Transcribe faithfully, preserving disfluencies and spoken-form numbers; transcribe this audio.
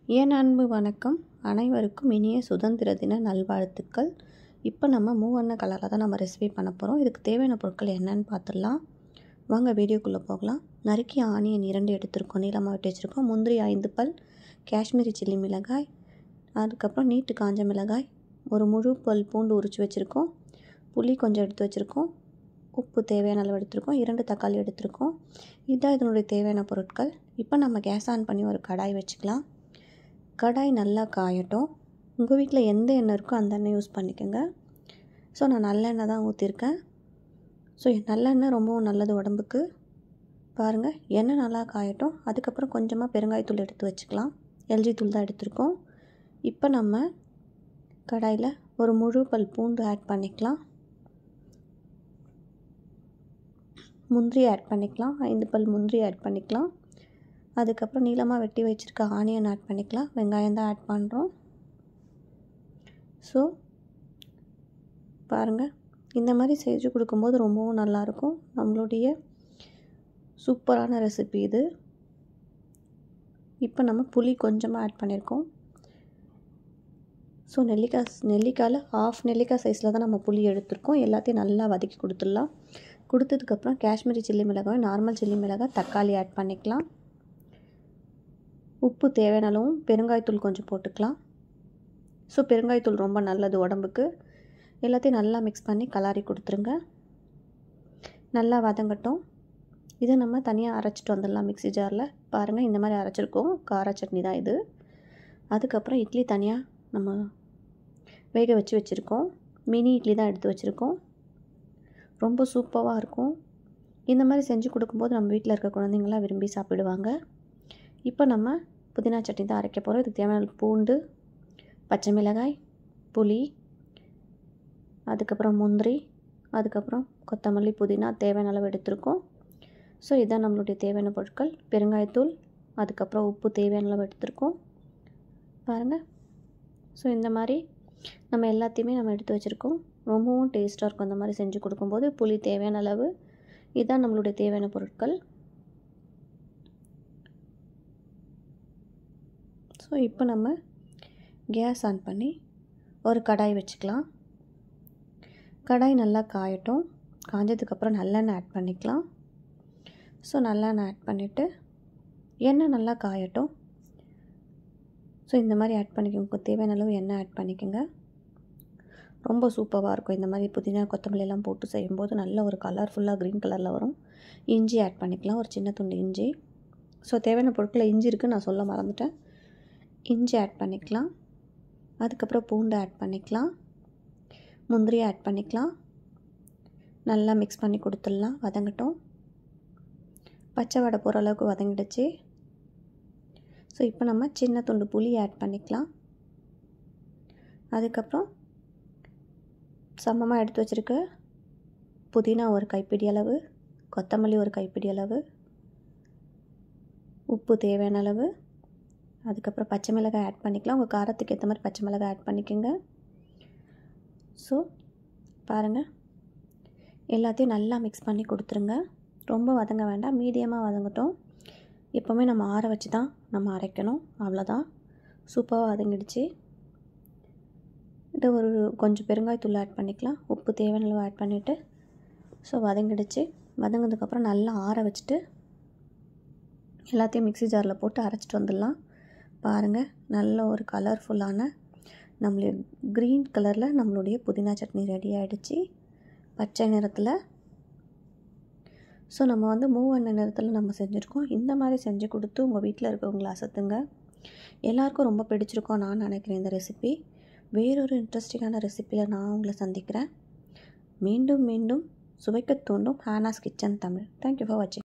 என் அன்பு வணக்கம். அனைவருக்கும் இனிய சுதந்திர தின நல்வாழ்த்துக்கள். இப்போ நம்ம மூவண்ண கலரில் தான் நம்ம ரெசிபி பண்ண போகிறோம். இதுக்கு தேவையான பொருட்கள் என்னன்னு பார்த்துடலாம். வாங்க வீடியோக்குள்ளே போகலாம். நறுக்கிய ஆனியன் இரண்டு எடுத்துருக்கோம், நீளமாக வெட்டி வச்சுருக்கோம். முந்திரி ஐந்து பல், காஷ்மீரி சில்லி மிளகாய், அதுக்கப்புறம் நீட்டு காஞ்ச மிளகாய், ஒரு முழு பல் பூண்டு உரித்து வச்சுருக்கோம், புளி கொஞ்சம் எடுத்து வச்சுருக்கோம், உப்பு தேவையான அளவு எடுத்துருக்கோம், இரண்டு தக்காளி எடுத்துருக்கோம். இதுதான் இதனுடைய தேவையான பொருட்கள். இப்போ நம்ம கேஸ் ஆன் பண்ணி ஒரு கடாய் வச்சுக்கலாம். கடாய் நல்லா காயட்டும். உங்கள் வீட்டில் எந்த எண்ணெய் இருக்கோ அந்த எண்ணெய் யூஸ் பண்ணிக்கோங்க. ஸோ நான் நல்லெண்ணெய் தான் ஊற்றிருக்கேன். ஸோ நல்லெண்ணெய் ரொம்பவும் நல்லது உடம்புக்கு. பாருங்கள், எண்ணெய் நல்லா காயட்டும். அதுக்கப்புறம் கொஞ்சமாக பெருங்காயத்தூள் எடுத்து வச்சுக்கலாம். எல்ஜி தூள் தான் எடுத்துருக்கோம். இப்போ நம்ம கடாயில் ஒரு முழு பல் பூண்டு ஆட் பண்ணிக்கலாம். முந்திரி ஆட் பண்ணிக்கலாம். ஐந்து பல் முந்திரி ஆட் பண்ணிக்கலாம். அதுக்கப்புறம் நீளமாக வெட்டி வச்சுருக்க ஆனியன் ஆட் பண்ணிக்கலாம். வெங்காயம் தான் ஆட் பண்ணுறோம். ஸோ பாருங்கள், இந்த மாதிரி செஞ்சு கொடுக்கும்போது ரொம்பவும் நல்லாயிருக்கும். நம்மளுடைய சூப்பரான ரெசிபி இது. இப்போ நம்ம புளி கொஞ்சமாக ஆட் பண்ணியிருக்கோம். ஸோ நெல்லிக்காய் நெல்லிக்காயில் ஆஃப் நெல்லிக்காய் சைஸில் தான் நம்ம புளி எடுத்துருக்கோம். எல்லாத்தையும் நல்லா வதக்கி கொடுத்துடலாம். கொடுத்ததுக்கப்புறம் காஷ்மீரி சில்லி மிளகாய், நார்மல் சில்லி மிளகாய், தக்காளி ஆட் பண்ணிக்கலாம். உப்பு தேவையான அளவும், பெருங்காயத்தூள் கொஞ்சம் போட்டுக்கலாம். ஸோ பெருங்காயத்தூள் ரொம்ப நல்லது உடம்புக்கு. எல்லாத்தையும் நல்லா மிக்ஸ் பண்ணி கலாரி கொடுத்துருங்க. நல்லா வதங்கட்டும். இதை நம்ம தனியாக அரைச்சிட்டு வந்துடலாம் மிக்ஸி ஜாரில். பாருங்கள், இந்த மாதிரி அரைச்சிருக்கோம். கார சட்னி தான் இது. அதுக்கப்புறம் இட்லி தனியாக நம்ம வேக வச்சு வச்சுருக்கோம். மினி இட்லி தான் எடுத்து வச்சுருக்கோம். ரொம்ப சூப்பராக இருக்கும். இந்த மாதிரி செஞ்சு கொடுக்கும்போது நம்ம வீட்டில் இருக்க குழந்தைங்களாம் விரும்பி சாப்பிடுவாங்க. இப்போ நம்ம புதினா சட்னி தான் அரைக்க போகிறோம். இதுக்கு தேவையான பூண்டு, பச்சை மிளகாய், புளி, அதுக்கப்புறம் முந்திரி, அதுக்கப்புறம் கொத்தமல்லி, புதினா தேவையான அளவு எடுத்துருக்கோம். ஸோ இதான் நம்மளுடைய தேவையான பொருட்கள். பெருங்காயத்தூள், அதுக்கப்புறம் உப்பு தேவையான அளவு எடுத்துருக்கோம். பாருங்கள், ஸோ இந்த மாதிரி நம்ம எல்லாத்தையுமே நம்ம எடுத்து வச்சுருக்கோம். ரொம்பவும் டேஸ்ட்டாக இருக்கும் இந்த மாதிரி செஞ்சு கொடுக்கும்போது. புளி தேவையான அளவு. இதுதான் நம்மளுடைய தேவையான பொருட்கள். ஸோ இப்போ நம்ம கேஸ் ஆன் பண்ணி ஒரு கடாய் வச்சுக்கலாம். கடாய் நல்லா காயட்டும். காஞ்சதுக்கப்புறம் நல்லெண்ணெய் ஆட் பண்ணிக்கலாம். ஸோ நல்லெண்ணெய் ஆட் பண்ணிவிட்டு எண்ணெய் நல்லா காயட்டும். ஸோ இந்த மாதிரி ஆட் பண்ணிக்கோங்க. தேவையான அளவு எண்ணெய் ஆட் பண்ணிக்கோங்க. ரொம்ப சூப்பராக இருக்கும். இந்த மாதிரி புதினா கொத்தமல்லி எல்லாம் போட்டு செய்யும்போது நல்ல ஒரு கலர்ஃபுல்லாக க்ரீன் கலரில் வரும். இஞ்சி ஆட் பண்ணிக்கலாம், ஒரு சின்ன துண்டு இஞ்சி. ஸோ தேவையான பொருட்கள் இஞ்சி இருக்குது, நான் சொல்ல மறந்துட்டேன். இஞ்சி ஆட் பண்ணிக்கலாம். அதுக்கப்புறம் பூண்டு ஆட் பண்ணிக்கலாம். முந்திரி ஆட் பண்ணிக்கலாம். நல்லா மிக்ஸ் பண்ணி கொடுத்துடலாம். வதங்கட்டும். பச்சை வடை போகிற அளவுக்கு வதங்கிடுச்சு. ஸோ இப்போ நம்ம சின்ன துண்டு புளி ஆட் பண்ணிக்கலாம். அதுக்கப்புறம் சமமாக எடுத்து வச்சுருக்க புதினா ஒரு கைப்பிடி அளவு, கொத்தமல்லி ஒரு கைப்பிடி அளவு, உப்பு தேவையான அளவு, அதுக்கப்புறம் பச்சை மிளகாய் ஆட் பண்ணிக்கலாம். உங்கள் காரத்துக்கு ஏற்ற மாதிரி பச்சை மிளகாய் ஆட் பண்ணிக்கோங்க. ஸோ பாருங்கள், எல்லாத்தையும் நல்லா மிக்ஸ் பண்ணி கொடுத்துருங்க. ரொம்ப வதங்க வேண்டாம், மீடியமாக வதங்கட்டும். எப்போவுமே நம்ம ஆற வச்சு தான் நம்ம அரைக்கணும். அவ்வளோதான், சூப்பராக வதங்கிடுச்சு. இதை ஒரு கொஞ்சம் பெருங்காயத்தூள் ஆட் பண்ணிக்கலாம். உப்பு தேவையான அளவு ஆட் பண்ணிவிட்டு ஸோ வதங்கிடுச்சு. வதங்கினதுக்கப்புறம் நல்லா ஆற வச்சுட்டு எல்லாத்தையும் மிக்ஸி ஜாரில் போட்டு அரைச்சிட்டு வந்துடலாம். பாருங்கள், நல்ல ஒரு கலர்ஃபுல்லான நம்மளுடைய க்ரீன் கலரில் நம்மளுடைய புதினா சட்னி ரெடி ஆகிடுச்சு, பச்சை நிறத்தில். ஸோ நம்ம வந்து மூவண்ண நிறத்தில் நம்ம செஞ்சுருக்கோம். இந்த மாதிரி செஞ்சு கொடுத்து உங்கள் வீட்டில் இருக்கவங்கள அசத்துங்க. எல்லாருக்கும் ரொம்ப பிடிச்சிருக்கோம் நான் நினைக்கிறேன் இந்த ரெசிபி. வேறொரு இன்ட்ரெஸ்டிங்கான ரெசிப்பியில் நான் உங்களை சந்திக்கிறேன். மீண்டும் மீண்டும் சுவைக்க தூண்டும் Hana's kitchen Tamil. Thank you for வாட்சிங்.